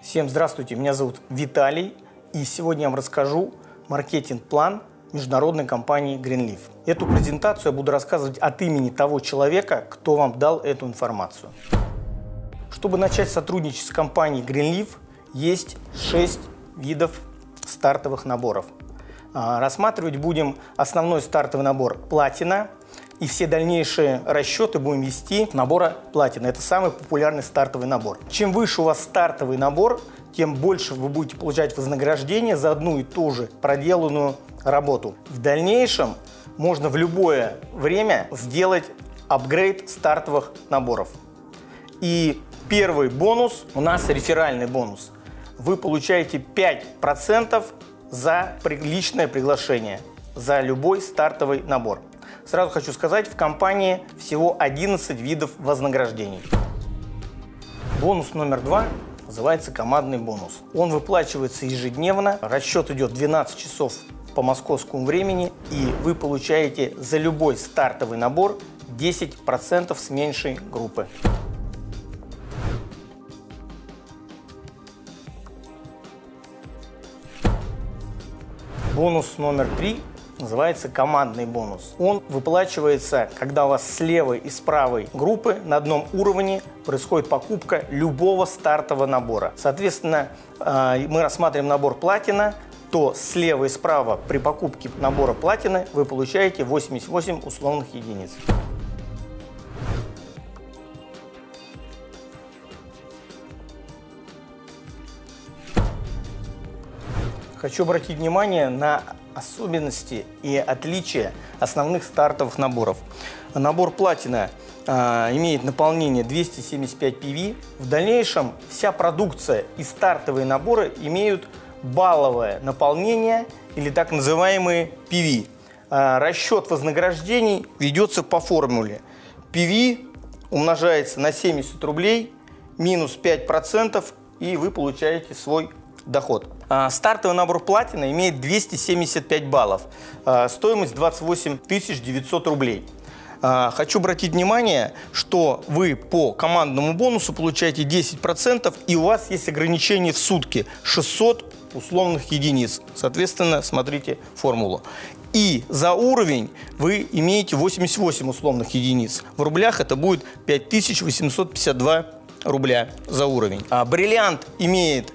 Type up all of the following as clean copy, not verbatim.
Всем здравствуйте, меня зовут Виталий, и сегодня я вам расскажу маркетинг-план международной компании Greenleaf. Эту презентацию я буду рассказывать от имени того человека, кто вам дал эту информацию. Чтобы начать сотрудничать с компанией Greenleaf, есть 6 видов стартовых наборов. Рассматривать будем основной стартовый набор «Платина», и все дальнейшие расчеты будем вести набора «Платина». Это самый популярный стартовый набор. Чем выше у вас стартовый набор, тем больше вы будете получать вознаграждение за одну и ту же проделанную работу. В дальнейшем можно в любое время сделать апгрейд стартовых наборов. И первый бонус у нас реферальный бонус. Вы получаете 5% за личное приглашение, за любой стартовый набор. Сразу хочу сказать, в компании всего 11 видов вознаграждений. Бонус номер 2 называется командный бонус. Он выплачивается ежедневно, расчет идет 12 часов по московскому времени, и вы получаете за любой стартовый набор 10% с меньшей группы. Бонус номер 3 называется командный бонус. Он выплачивается, когда у вас с левой и с правой группы на одном уровне происходит покупка любого стартового набора. Соответственно, мы рассматриваем набор «Платина», то слева и справа при покупке набора «Платины» вы получаете 88 условных единиц. Хочу обратить внимание на особенности и отличия основных стартовых наборов. Набор «Платина» имеет наполнение 275 PV. В дальнейшем вся продукция и стартовые наборы имеют балловое наполнение или так называемые PV. Расчет вознаграждений ведется по формуле. PV умножается на 70 рублей, минус 5%, и вы получаете свой доход. Стартовый набор «Платина» имеет 275 баллов, стоимость 28 900 рублей. Хочу обратить внимание, что вы по командному бонусу получаете 10%, и у вас есть ограничение в сутки 600 условных единиц. Соответственно, смотрите формулу. И за уровень вы имеете 88 условных единиц. В рублях это будет 5852 рубля за уровень. Бриллиант имеет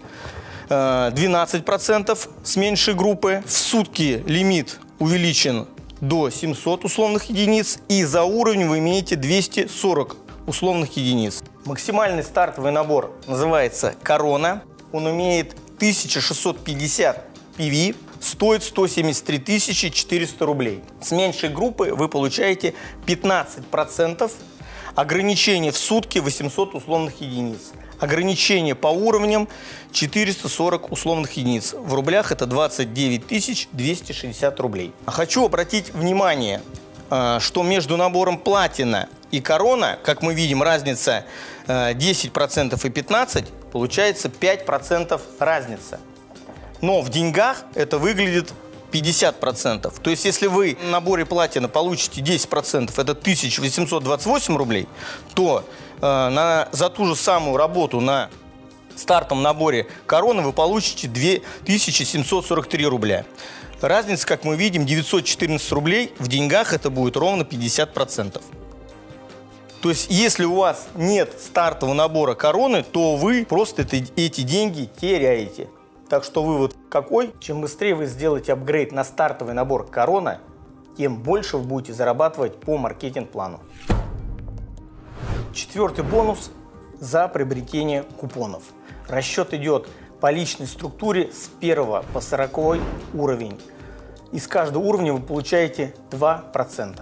12% с меньшей группы. В сутки лимит увеличен до 700 условных единиц. И за уровень вы имеете 240 условных единиц. Максимальный стартовый набор называется «Корона». Он имеет 1650 PV, стоит 173 400 рублей. С меньшей группы вы получаете 15%. Ограничение в сутки 800 условных единиц. Ограничение по уровням 440 условных единиц. В рублях это 29 260 рублей. Хочу обратить внимание, что между набором «Платина» и «Корона», как мы видим, разница 10% и 15%, получается 5% разница. Но в деньгах это выглядит 50%. То есть, если вы в наборе «Платина» получите 10%, это 1828 рублей, то за ту же самую работу на стартовом наборе «Корона» вы получите 2743 рубля. Разница, как мы видим, 914 рублей. В деньгах это будет ровно 50%. То есть, если у вас нет стартового набора «Короны», то вы просто эти деньги теряете. Так что вывод какой? Чем быстрее вы сделаете апгрейд на стартовый набор «Корона», тем больше вы будете зарабатывать по маркетинг-плану. Четвертый бонус за приобретение купонов. Расчет идет по личной структуре с 1 по 40 уровень. Из каждого уровня вы получаете 2%.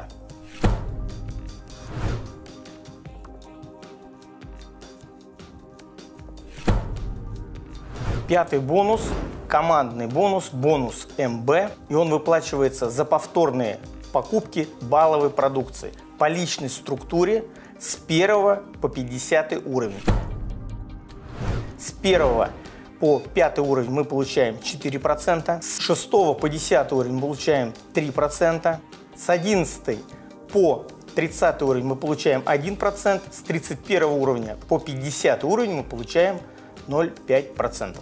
Пятый бонус – командный бонус, бонус МБ. И он выплачивается за повторные покупки балловой продукции по личной структуре с 1 по 50 уровень. С 1 по 5 уровень мы получаем 4%, с 6 по 10 уровень мы получаем 3%, с 11 по 30 уровень мы получаем 1%, с 31 уровня по 50 уровень мы получаем 0,5%.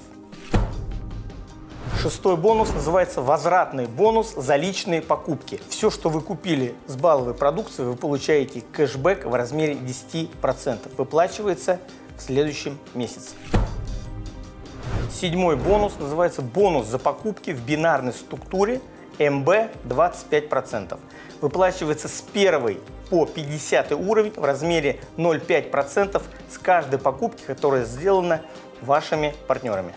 Шестой бонус называется возвратный бонус за личные покупки. Все, что вы купили с балловой продукции, вы получаете кэшбэк в размере 10%. Выплачивается в следующем месяце. Седьмой бонус называется бонус за покупки в бинарной структуре МБ 25%. Выплачивается с 1 по 50 уровень в размере 0,5% с каждой покупки, которая сделана вашими партнерами.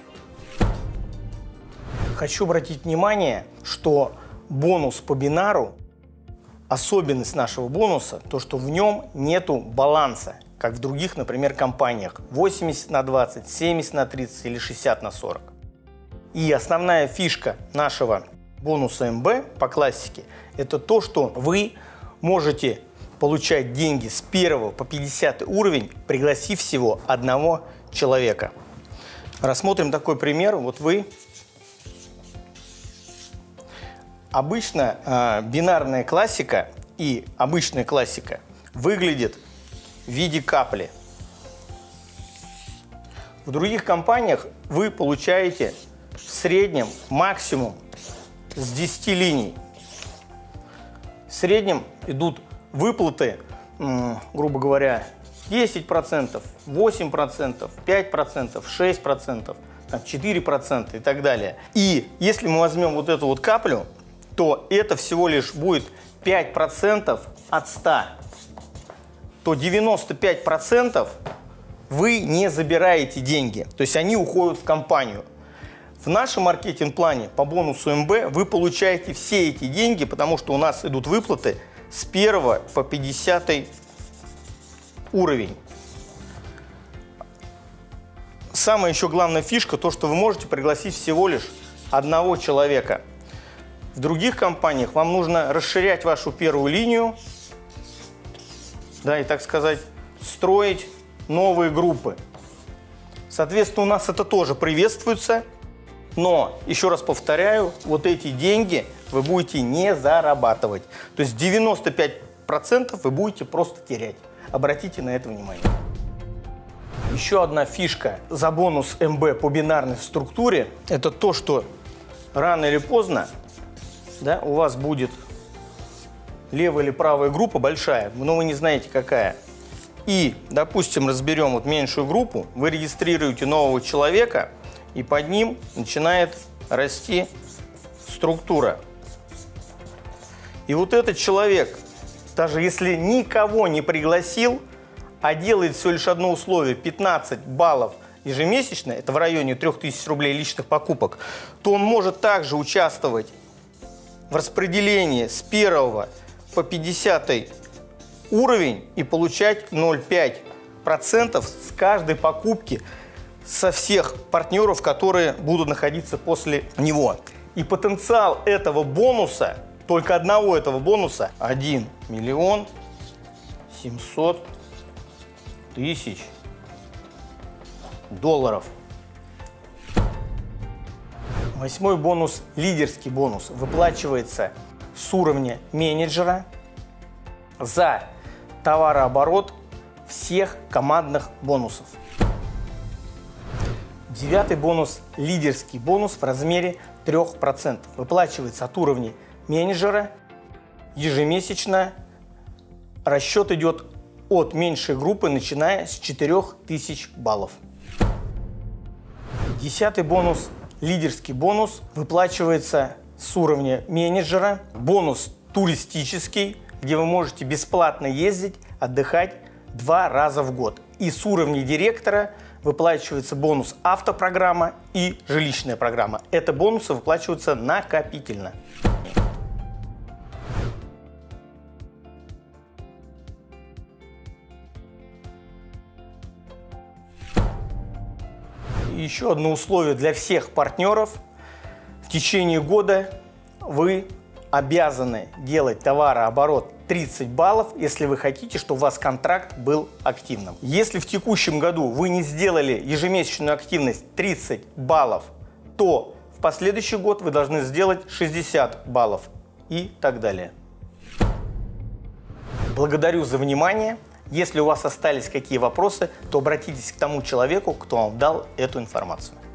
Хочу обратить внимание, что бонус по бинару, особенность нашего бонуса, то, что в нем нету баланса, как в других, например, компаниях 80/20, 70/30 или 60/40. И основная фишка нашего бонуса МБ по классике – это то, что вы можете получать деньги с 1 по 50 уровень, пригласив всего одного человека. Рассмотрим такой пример. Вот вы. Обычно бинарная классика и обычная классика выглядит в виде капли. В других компаниях вы получаете в среднем максимум с 10 линий. В среднем идут выплаты, грубо говоря, 10%, 8%, 5%, 6%, 4% и так далее. И если мы возьмем вот эту вот каплю, то это всего лишь будет 5% от 100, то 95% вы не забираете деньги, то есть они уходят в компанию. В нашем маркетинг-плане по бонусу МБ вы получаете все эти деньги, потому что у нас идут выплаты с 1 по 50 уровень. Самая еще главная фишка, то, что вы можете пригласить всего лишь одного человека. В других компаниях вам нужно расширять вашу первую линию, да, и, так сказать, строить новые группы. Соответственно, у нас это тоже приветствуется, но, еще раз повторяю, вот эти деньги вы будете не зарабатывать. То есть 95% вы будете просто терять. Обратите на это внимание. Еще одна фишка за бонус МБ по бинарной структуре – это то, что рано или поздно, да, у вас будет левая или правая группа большая, но вы не знаете какая. И, допустим, разберем вот меньшую группу, вы регистрируете нового человека, и под ним начинает расти структура. И вот этот человек, даже если никого не пригласил, а делает всего лишь одно условие – 15 баллов ежемесячно, это в районе 3000 рублей личных покупок, то он может также участвовать в распределении с 1 по 50 уровень и получать 0,5% с каждой покупки со всех партнеров, которые будут находиться после него. И потенциал этого бонуса, только одного этого бонуса, 1 700 000 долларов. Восьмой бонус, лидерский бонус, выплачивается с уровня менеджера за товарооборот всех командных бонусов. Девятый бонус, лидерский бонус в размере 3%. Выплачивается от уровня менеджера ежемесячно. Расчет идет от меньшей группы, начиная с 4000 баллов. Десятый бонус, лидерский бонус, выплачивается с уровня менеджера. Бонус туристический, где вы можете бесплатно ездить, отдыхать 2 раза в год. И с уровня директора выплачивается бонус автопрограмма и жилищная программа. Это бонусы выплачиваются накопительно. Еще одно условие для всех партнеров. В течение года вы обязаны делать товарооборот 30 баллов, если вы хотите, чтобы у вас контракт был активным. Если в текущем году вы не сделали ежемесячную активность 30 баллов, то в последующий год вы должны сделать 60 баллов и так далее. Благодарю за внимание. Если у вас остались какие вопросы, то обратитесь к тому человеку, кто вам дал эту информацию.